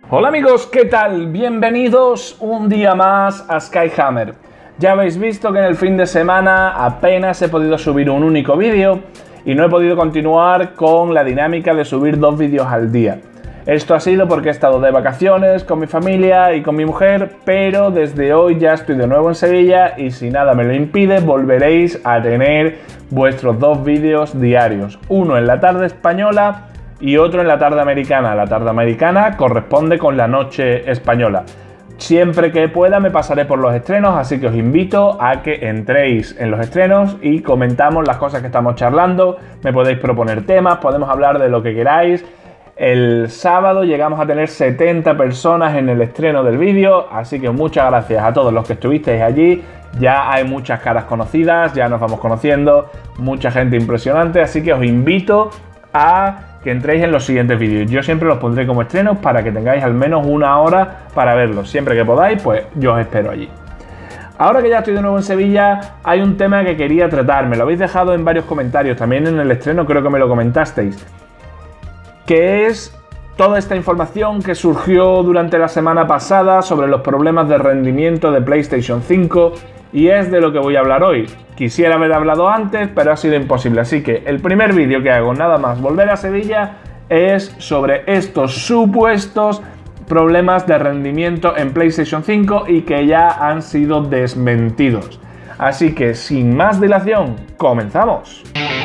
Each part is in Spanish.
Hola amigos, ¿qué tal? Bienvenidos un día más a Skyhammer. Ya habéis visto que en el fin de semana apenas he podido subir un único vídeo y no he podido continuar con la dinámica de subir 2 vídeos al día. Esto ha sido porque he estado de vacaciones con mi familia y con mi mujer, pero desde hoy ya estoy de nuevo en Sevilla y si nada me lo impide volveréis a tener vuestros 2 vídeos diarios. Uno en la tarde española y otro en la tarde americana. La tarde americana corresponde con la noche española. Siempre que pueda me pasaré por los estrenos, así que os invito a que entréis en los estrenos y comentamos las cosas que estamos charlando. Me podéis proponer temas, podemos hablar de lo que queráis. El sábado llegamos a tener 70 personas en el estreno del vídeo, así que muchas gracias a todos los que estuvisteis allí. Ya hay muchas caras conocidas, ya nos vamos conociendo, mucha gente impresionante, así que os invito a que entréis en los siguientes vídeos. Yo siempre los pondré como estrenos para que tengáis al menos una hora para verlos. Siempre que podáis, pues yo os espero allí. Ahora que ya estoy de nuevo en Sevilla, hay un tema que quería tratar. Me lo habéis dejado en varios comentarios, también en el estreno creo que me lo comentasteis. Que es toda esta información que surgió durante la semana pasada sobre los problemas de rendimiento de PlayStation 5 y es de lo que voy a hablar hoy. Quisiera haber hablado antes, pero ha sido imposible, así que el primer vídeo que hago, nada más volver a Sevilla, es sobre estos supuestos problemas de rendimiento en PlayStation 5 y que ya han sido desmentidos. Así que sin más dilación, comenzamos.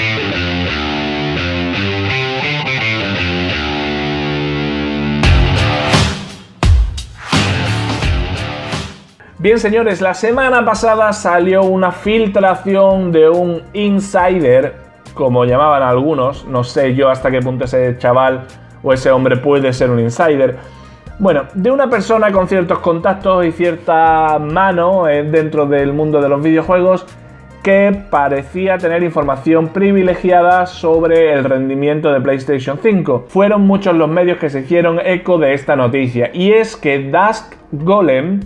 Bien señores, la semana pasada salió una filtración de un insider, como llamaban algunos, no sé yo hasta qué punto ese chaval o ese hombre puede ser un insider. Bueno, de una persona con ciertos contactos y cierta mano dentro del mundo de los videojuegos que parecía tener información privilegiada sobre el rendimiento de PlayStation 5. Fueron muchos los medios que se hicieron eco de esta noticia y es que Dusk Golem,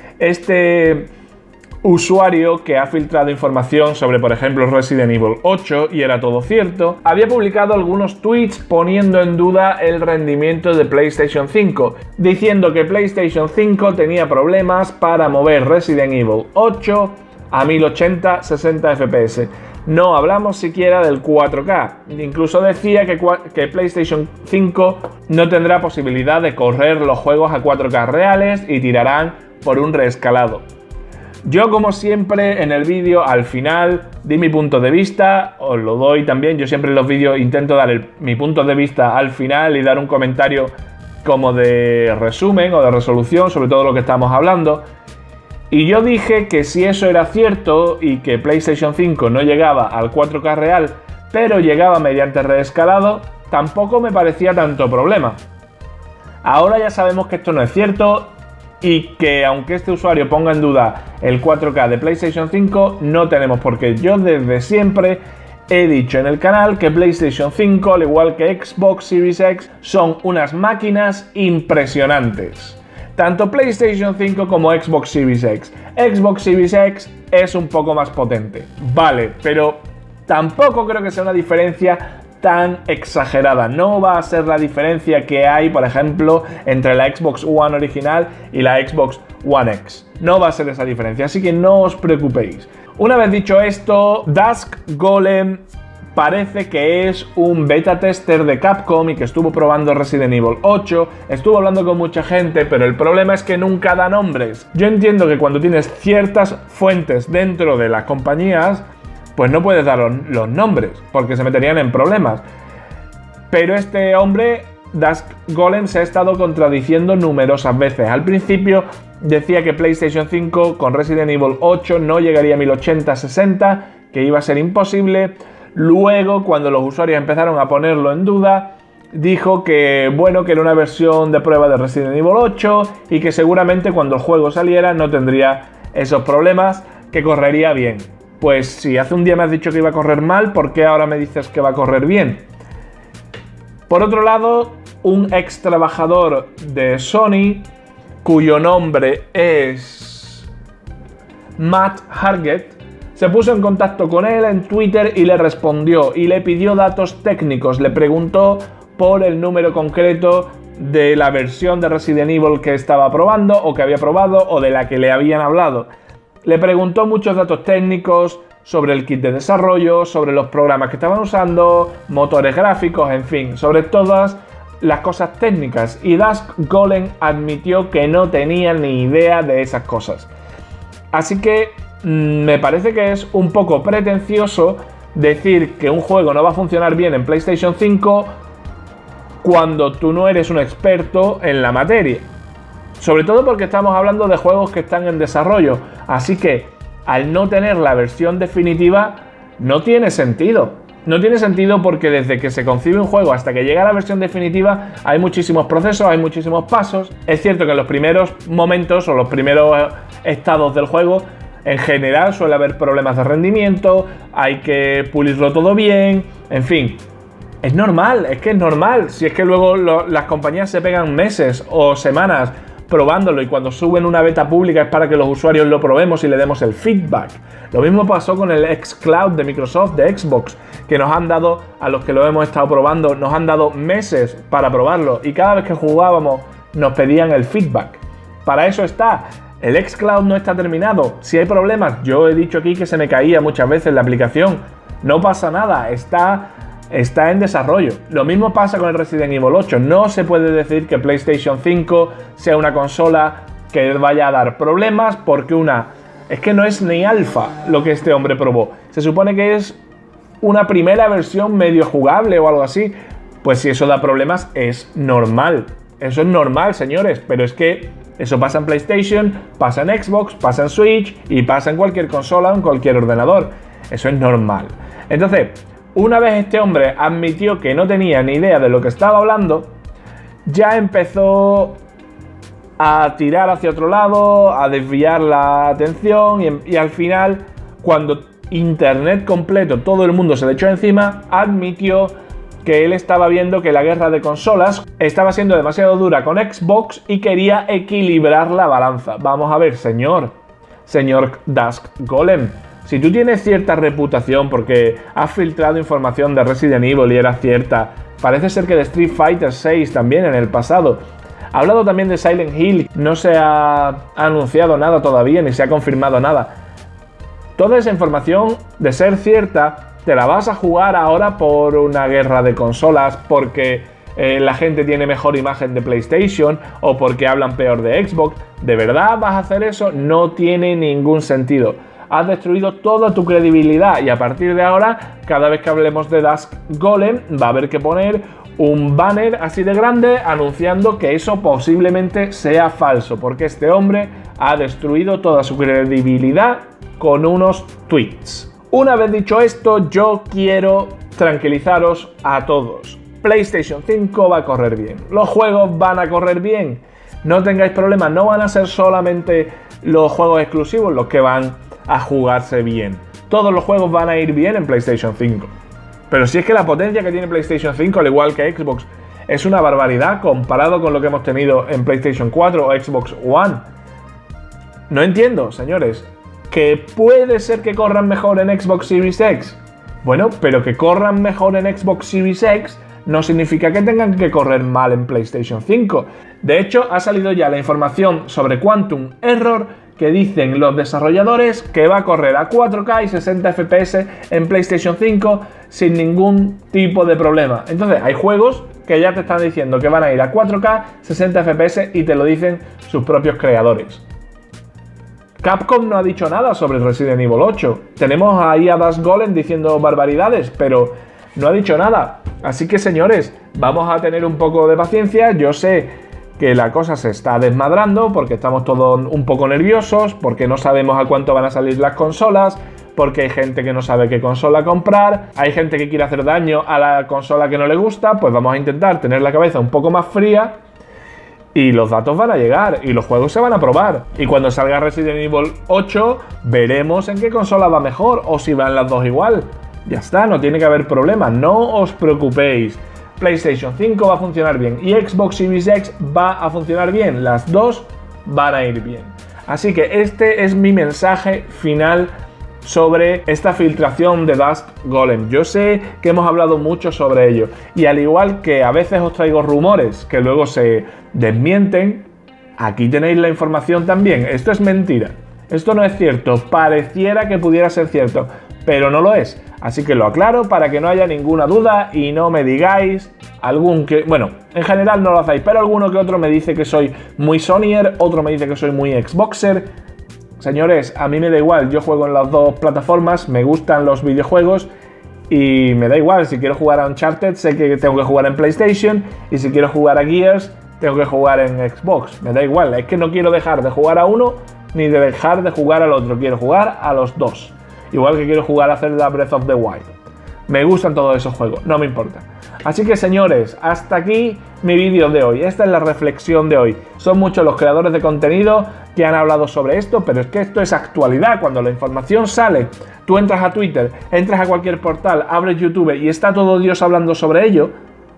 este usuario que ha filtrado información sobre, por ejemplo, Resident Evil 8, y era todo cierto, había publicado algunos tweets poniendo en duda el rendimiento de PlayStation 5, diciendo que PlayStation 5 tenía problemas para mover Resident Evil 8 a 1080 60 FPS. No hablamos siquiera del 4K. Incluso decía que PlayStation 5 no tendrá posibilidad de correr los juegos a 4K reales y tirarán por un reescalado. Yo, como siempre, en el vídeo al final di mi punto de vista, os lo doy también. Yo siempre en los vídeos intento dar mi punto de vista al final y dar un comentario como de resumen o de resolución sobre todo lo que estamos hablando. Y yo dije que si eso era cierto y que PlayStation 5 no llegaba al 4K real, pero llegaba mediante reescalado, tampoco me parecía tanto problema. Ahora ya sabemos que esto no es cierto y que aunque este usuario ponga en duda el 4K de PlayStation 5, no tenemos por qué. Yo desde siempre he dicho en el canal que PlayStation 5, al igual que Xbox Series X, son unas máquinas impresionantes. Tanto PlayStation 5 como Xbox Series X. Xbox Series X es un poco más potente, vale, pero tampoco creo que sea una diferencia tan exagerada. No va a ser la diferencia que hay, por ejemplo, entre la Xbox One original y la Xbox One X. No va a ser esa diferencia, así que no os preocupéis. Una vez dicho esto, Dusk Golem parece que es un beta tester de Capcom y que estuvo probando Resident Evil 8, estuvo hablando con mucha gente, pero el problema es que nunca da nombres. Yo entiendo que cuando tienes ciertas fuentes dentro de las compañías, pues no puedes dar los nombres, porque se meterían en problemas. Pero este hombre, Dusk Golem, se ha estado contradiciendo numerosas veces. Al principio decía que PlayStation 5 con Resident Evil 8 no llegaría a 1080-60, que iba a ser imposible. Luego, cuando los usuarios empezaron a ponerlo en duda, dijo que, bueno, que era una versión de prueba de Resident Evil 8 y que seguramente cuando el juego saliera no tendría esos problemas, que correría bien. Pues si hace un día me has dicho que iba a correr mal, ¿por qué ahora me dices que va a correr bien? Por otro lado, un ex trabajador de Sony, cuyo nombre es Matt Hargett, se puso en contacto con él en Twitter y le respondió y le pidió datos técnicos, le preguntó por el número concreto de la versión de Resident Evil que estaba probando o que había probado o de la que le habían hablado. Le preguntó muchos datos técnicos sobre el kit de desarrollo, sobre los programas que estaban usando, motores gráficos, en fin, sobre todas las cosas técnicas. Y Dusk Golem admitió que no tenía ni idea de esas cosas. Así que me parece que es un poco pretencioso decir que un juego no va a funcionar bien en PlayStation 5 cuando tú no eres un experto en la materia. Sobre todo porque estamos hablando de juegos que están en desarrollo. Así que al no tener la versión definitiva no tiene sentido. No tiene sentido porque desde que se concibe un juego hasta que llega a la versión definitiva hay muchísimos procesos, hay muchísimos pasos. Es cierto que en los primeros momentos o los primeros estados del juego en general suele haber problemas de rendimiento, hay que pulirlo todo bien, en fin. Es normal, es que es normal. Si es que luego las compañías se pegan meses o semanas probándolo y cuando suben una beta pública es para que los usuarios lo probemos y le demos el feedback. Lo mismo pasó con el xCloud de Microsoft, de Xbox, que nos han dado, a los que lo hemos estado probando, nos han dado meses para probarlo y cada vez que jugábamos nos pedían el feedback. Para eso está. El xCloud no está terminado. Si hay problemas, yo he dicho aquí que se me caía muchas veces la aplicación. No pasa nada, está en desarrollo. Lo mismo pasa con el Resident Evil 8. No se puede decir que PlayStation 5 sea una consola que vaya a dar problemas porque es que no es ni alfa lo que este hombre probó. Se supone que es una primera versión medio jugable o algo así. Pues si eso da problemas es normal. Eso es normal, señores, pero es que eso pasa en PlayStation, pasa en Xbox, pasa en Switch y pasa en cualquier consola o en cualquier ordenador. Eso es normal. Entonces, una vez este hombre admitió que no tenía ni idea de lo que estaba hablando, ya empezó a tirar hacia otro lado, a desviar la atención y al final, cuando Internet completo, todo el mundo se le echó encima, admitió que él estaba viendo que la guerra de consolas estaba siendo demasiado dura con Xbox y quería equilibrar la balanza. Vamos a ver, señor Dusk Golem. Si tú tienes cierta reputación porque has filtrado información de Resident Evil y era cierta, parece ser que de Street Fighter 6 también en el pasado. Ha hablado también de Silent Hill, no se ha anunciado nada todavía ni se ha confirmado nada. Toda esa información, de ser cierta, te la vas a jugar ahora por una guerra de consolas, porque la gente tiene mejor imagen de PlayStation o porque hablan peor de Xbox. ¿De verdad vas a hacer eso? No tiene ningún sentido. Has destruido toda tu credibilidad y a partir de ahora, cada vez que hablemos de Dusk Golem, va a haber que poner un banner así de grande anunciando que eso posiblemente sea falso, porque este hombre ha destruido toda su credibilidad con unos tweets. Una vez dicho esto, yo quiero tranquilizaros a todos. PlayStation 5 va a correr bien, los juegos van a correr bien, no tengáis problemas, no van a ser solamente los juegos exclusivos los que van a jugarse bien. Todos los juegos van a ir bien en PlayStation 5. Pero si es que la potencia que tiene PlayStation 5, al igual que Xbox, es una barbaridad comparado con lo que hemos tenido en PlayStation 4 o Xbox One. No entiendo, señores. ¿Que puede ser que corran mejor en Xbox Series X? Bueno, pero que corran mejor en Xbox Series X no significa que tengan que correr mal en PlayStation 5. De hecho, ha salido ya la información sobre Quantum Error que dicen los desarrolladores que va a correr a 4K y 60 FPS en PlayStation 5 sin ningún tipo de problema. Entonces, hay juegos que ya te están diciendo que van a ir a 4K, 60 FPS y te lo dicen sus propios creadores. Capcom no ha dicho nada sobre Resident Evil 8. Tenemos ahí a Dusk Golem diciendo barbaridades, pero no ha dicho nada. Así que, señores, vamos a tener un poco de paciencia. Yo sé que la cosa se está desmadrando porque estamos todos un poco nerviosos, porque no sabemos a cuánto van a salir las consolas, porque hay gente que no sabe qué consola comprar, hay gente que quiere hacer daño a la consola que no le gusta. Pues vamos a intentar tener la cabeza un poco más fría y los datos van a llegar y los juegos se van a probar. Y cuando salga Resident Evil 8 veremos en qué consola va mejor o si van las dos igual. Ya está, no tiene que haber problema, no os preocupéis. PlayStation 5 va a funcionar bien y Xbox Series X va a funcionar bien. Las dos van a ir bien. Así que este es mi mensaje final sobre esta filtración de Dust Golem. Yo sé que hemos hablado mucho sobre ello y al igual que a veces os traigo rumores que luego se desmienten, aquí tenéis la información también. Esto es mentira, esto no es cierto, pareciera que pudiera ser cierto, pero no lo es. Así que lo aclaro para que no haya ninguna duda y no me digáis bueno, en general no lo hacéis, pero alguno que otro me dice que soy muy Sonyer, otro me dice que soy muy Xboxer. Señores, a mí me da igual, yo juego en las dos plataformas, me gustan los videojuegos y me da igual, si quiero jugar a Uncharted sé que tengo que jugar en PlayStation y si quiero jugar a Gears tengo que jugar en Xbox, me da igual, es que no quiero dejar de jugar a uno ni de dejar de jugar al otro, quiero jugar a los dos, igual que quiero jugar a Zelda Breath of the Wild. Me gustan todos esos juegos, no me importa. Así que señores, hasta aquí mi vídeo de hoy. Esta es la reflexión de hoy. Son muchos los creadores de contenido que han hablado sobre esto, pero es que esto es actualidad. Cuando la información sale, tú entras a Twitter, entras a cualquier portal, abres YouTube y está todo Dios hablando sobre ello,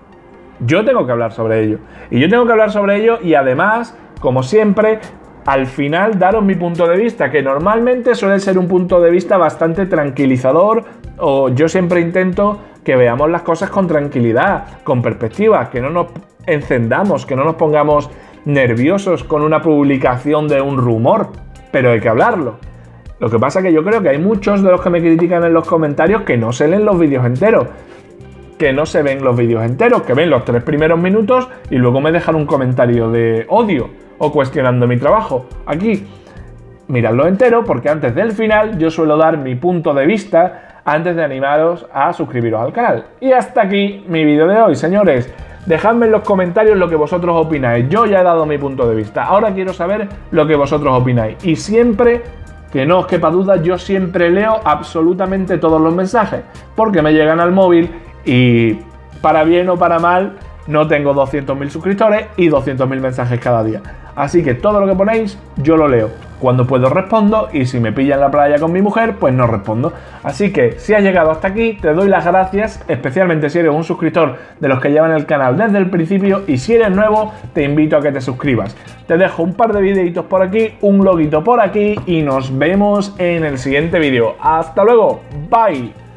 yo tengo que hablar sobre ello. Y yo tengo que hablar sobre ello y además, como siempre, al final daros mi punto de vista, que normalmente suele ser un punto de vista bastante tranquilizador, o yo siempre intento que veamos las cosas con tranquilidad, con perspectiva, que no nos encendamos, que no nos pongamos nerviosos con una publicación de un rumor, pero hay que hablarlo. Lo que pasa es que yo creo que hay muchos de los que me critican en los comentarios que no se leen los vídeos enteros, que no se ven los vídeos enteros, que ven los 3 primeros minutos y luego me dejan un comentario de odio o cuestionando mi trabajo. Aquí, miradlo entero porque antes del final yo suelo dar mi punto de vista antes de animaros a suscribiros al canal. Y hasta aquí mi vídeo de hoy, señores. Dejadme en los comentarios lo que vosotros opináis. Yo ya he dado mi punto de vista. Ahora quiero saber lo que vosotros opináis. Y siempre, que no os quepa duda, yo siempre leo absolutamente todos los mensajes. Porque me llegan al móvil y para bien o para mal no tengo 200.000 suscriptores y 200.000 mensajes cada día. Así que todo lo que ponéis yo lo leo. Cuando puedo respondo y si me pilla en la playa con mi mujer pues no respondo. Así que si has llegado hasta aquí te doy las gracias, especialmente si eres un suscriptor de los que llevan el canal desde el principio y si eres nuevo te invito a que te suscribas. Te dejo un par de videitos por aquí, un loguito por aquí y nos vemos en el siguiente vídeo. ¡Hasta luego! ¡Bye!